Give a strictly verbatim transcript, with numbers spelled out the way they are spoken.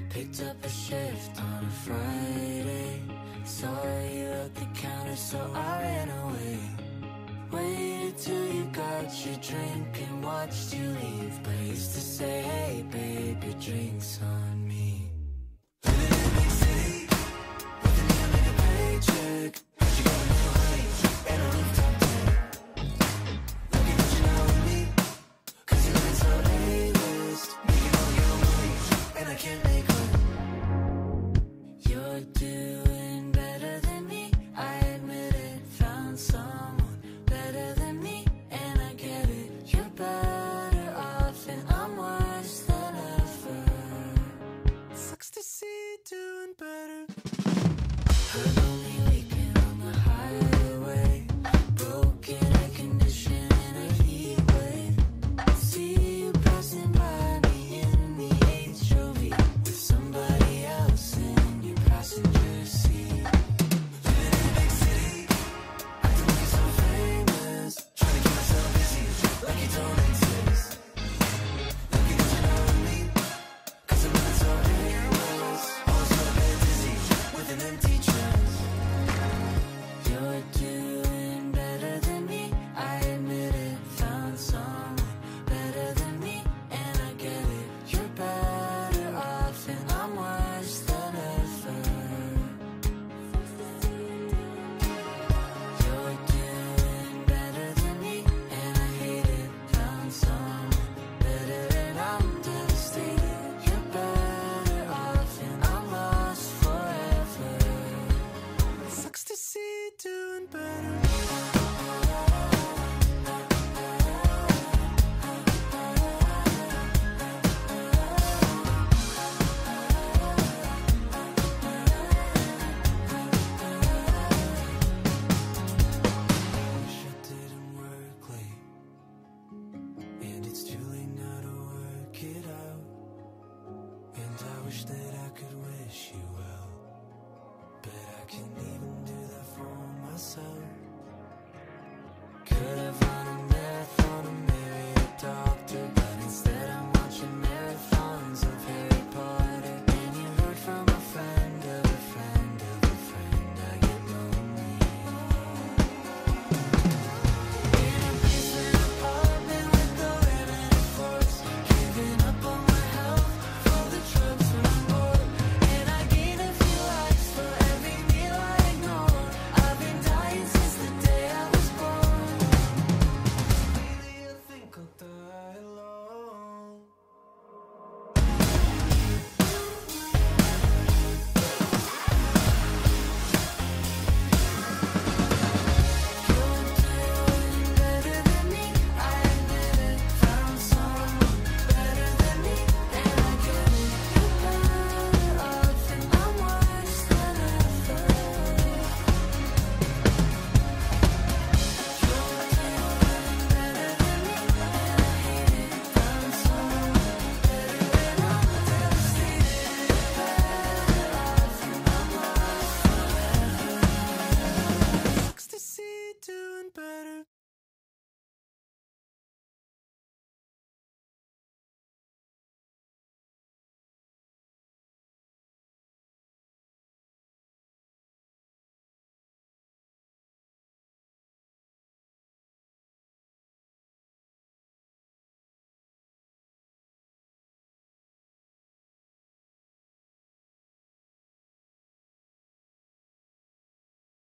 Picked up a shift on a Friday. Saw you at the counter, so I ran away. Waited till you got your drink and watched you leave, but I used to say, hey babe, your drink's on me. Living in a big city, with a name and a paycheck. Heard you got a new honey and a rooftop deck. Lucky that you know me, cause you live so A-list. Making all your money, and I can't make one. You're doing better than me, I admit it. Found someone better than me, and I get it. You're better off and I'm worse than ever. Sucks to see you doing better. A lonely weekend on the highway, broken air conditioning in a heat wave. See you passing by me in the H O V with somebody else in your passenger seat. Living in a big city, acting like you're so famous, trying to keep myself busy like you don't exist. Lucky that you know me, cause I'm not so aimless. Always feel a bit dizzy with an empty chest. You're doing better than me, I admit it. Found someone better than me, and I get it. You're better off and I'm worse than ever. You're doing better than me, and I hate it. Found someone better and I'm devastated. You're better off and I'm lost forever. Sucks to see you doing better. Wish I didn't work late, and it's too late now to work it out. And I wish that I could wish you well, but I can't even do that for myself.